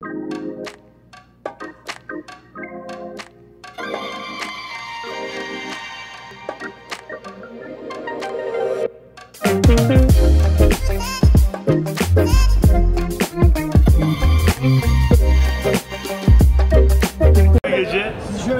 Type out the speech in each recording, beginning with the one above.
Gece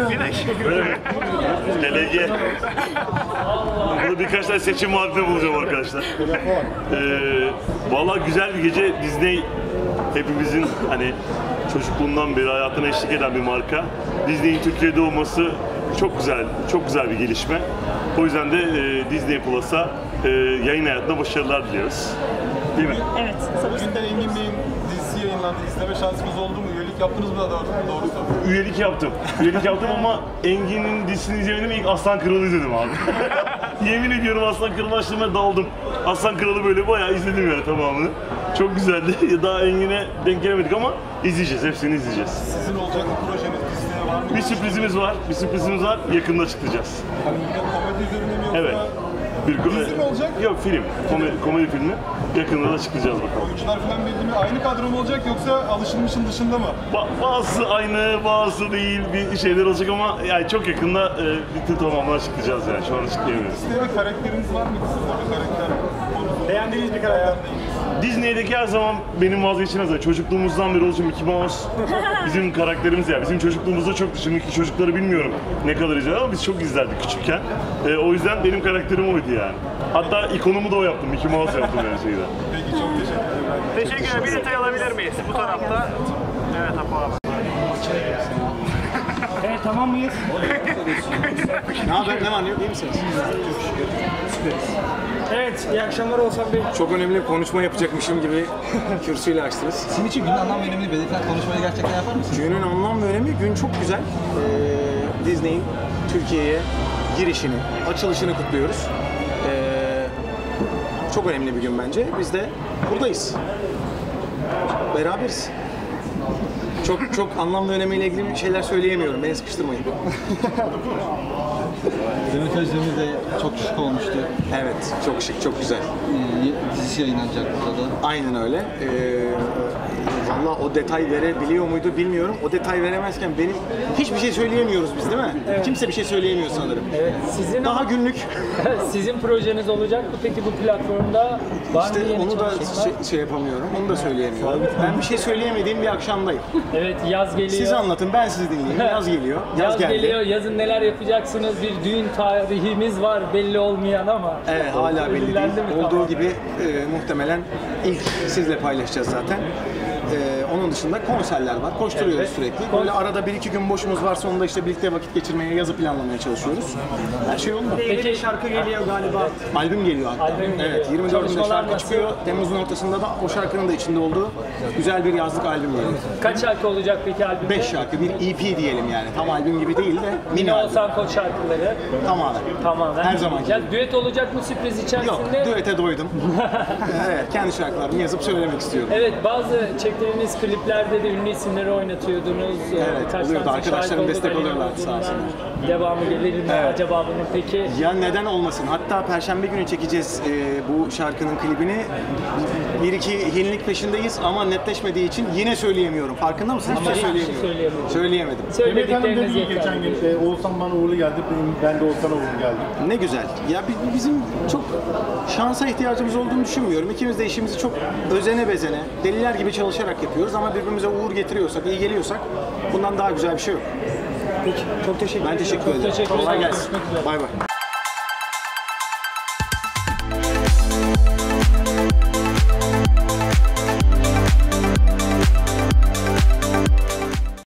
delege. Burada birkaç tane seçim vaadinde bulacağım arkadaşlar. Vallahi güzel bir gece. Disney hepimizin hani çocukluğundan beri hayatına eşlik eden bir marka. Disney'in Türkiye'de olması çok güzel bir gelişme. O yüzden de Disney Plus'a yayın hayatında başarılar diliyoruz. Değil mi? Evet. Bugün de Engin Bey'in dizisi yayınlandı. İzleme şansınız oldu mu? Üyelik yaptınız mı da doğrusu? Üyelik yaptım. Ama Engin'in dizisini izlemedim. İlk Aslan Kralı izledim abi. Yemin ediyorum Aslan Kralı açtığıma daldım. Aslan Kralı böyle bayağı izledim yani tamamını. Çok güzeldi. Daha Engin'e denk gelemedik ama izleyeceğiz. Hepsini izleyeceğiz. Sizin olacak mı projeniz? Dizide var mı? Bir sürprizimiz var. Yakında açıklayacağız. Hani yine komedi üzerine mi yoksa? Evet. Dizi mi olacak? Yok, film. Komedi filmi. Yakında da açıklayacağız bakalım. Oyuncular falan belli mi? Aynı kadro mu olacak yoksa alışılmışın dışında mı? Bazısı aynı, bazısı değil bir şeyler olacak ama yani çok yakında bütün tamamını açıklayacağız yani. Şu an açıklayamıyoruz. Sizde bir karakteriniz var mıydı sizde bir karakter? Beğendiğiniz bir karakter. Disney'deki her zaman benim vazgeçilmez. Çocukluğumuzdan beri olacak Mickey Mouse bizim karakterimiz ya. Bizim çocukluğumuzda çok şimdiki çocukları bilmiyorum ne kadar izler ama biz çok izlerdik küçükken. O yüzden benim karakterim oydu yani. Hatta ikonumu da o yaptım. Mickey Mouse yaptım yani şeyden. Peki çok teşekkür ederim. Teşekkür ederim. Bir detay alabilir miyiz? Bu tarafta. Evet Apo abi. Evet tamam mıyız? Ne haber, ne var, iyi misiniz? Evet, iyi akşamlar Oğuzhan Bey. Çok önemli bir konuşma yapacakmışım gibi kürsüyle açtınız. Sizin için günün anlam ve önemini belirten konuşmayı gerçekten yapar mısınız? Günün anlam ve önemi, gün çok güzel. Disney'in Türkiye'ye girişini, açılışını kutluyoruz. Çok önemli bir gün bence. Biz de buradayız. Beraberiz. Çok anlam ve önemiyle ilgili şeyler söyleyemiyorum. Beni sıkıştırmayın. Demet Özdemir'in de çok şık olmuştu. Evet, çok şık, çok güzel. Dizisi yayınlanacak burada da. Aynen öyle. Valla o detay verebiliyor muydu bilmiyorum. O detay veremezken benim hiçbir şey söyleyemiyoruz biz değil mi? Evet. Kimse bir şey söyleyemiyor sanırım. Evet, sizin Daha günlük. sizin projeniz olacak mı peki bu platformda? Var mı İşte yeni onu da çalışmalar? şey yapamıyorum, onu da söyleyemiyorum. Ben bir şey söyleyemediğim bir akşamdayım. Evet, yaz geliyor. Siz anlatın, ben sizi dinleyeyim. Yaz geliyor, yaz geldi. Geliyor, yazın neler yapacaksınız? Bir düğün tarihimiz var belli olmayan ama. Evet, hala belli değil. Belirlendi mi? Olduğu Tamam. gibi muhtemelen ilk sizle paylaşacağız zaten. Onun dışında konserler var, koşturuyoruz Evet. sürekli. Böyle arada bir iki gün boşumuz varsa onu da işte birlikte vakit geçirmeye, yazı planlamaya çalışıyoruz. Her şey yolunda. Yeni bir şarkı geliyor galiba. Albüm geliyor hatta. Albüm geliyor. Evet, 24'ünde Çalışmalar şarkı nasıl? çıkıyor. Temmuz'un ortasında da o şarkının da içinde olduğu güzel bir yazlık albüm geliyor. Kaç şarkı olacak peki albümde? 5 şarkı, bir EP diyelim yani. Tam albüm gibi değil de mini Yine albüm. Oğuzhan Koç şarkıları. Tamamen. Tamamen. Her zamanki Ya gibi. düet olacak mı sürpriz Yok, içerisinde? düete doydum. Evet, kendi şarkılarımı yazıp söylemek istiyorum. Evet, bazı çektiğiniz kliplerde de ünlü isimleri oynatıyordunuz. Evet, Kaç oluyordu. tanesi Arkadaşlarım şahit olduk, destek Ali oluyorlardı sağ Yıldırım'dan. olsunlar. Devamı gelir mi Evet. acaba bunun peki? Ya neden olmasın? Hatta Perşembe günü çekeceğiz bu şarkının klibini. Bir iki yenilik peşindeyiz ama netleşmediği için yine söyleyemiyorum. Farkında mısın? Hiçbir şey hiçbir şey söyleyemiyorum. söyleyemiyorum. Söyleyemedim. Demet Hanım Söyledikleriniz dedi geçen yeterli. gün Oğuzhan bana uğurlu geldi, ben de Oğuzhan'a uğurlu geldim. Ne güzel. Ya bizim çok şansa ihtiyacımız olduğunu düşünmüyorum. İkimiz de işimizi çok özene bezene, deliler gibi çalışarak yapıyoruz ama birbirimize uğur getiriyorsak, iyi geliyorsak bundan daha güzel bir şey yok. Peki, çok teşekkür ederim. Ben teşekkür ederim. Teşekkür Kolay ederim. gelsin. Görüşmek üzere. Bay bay.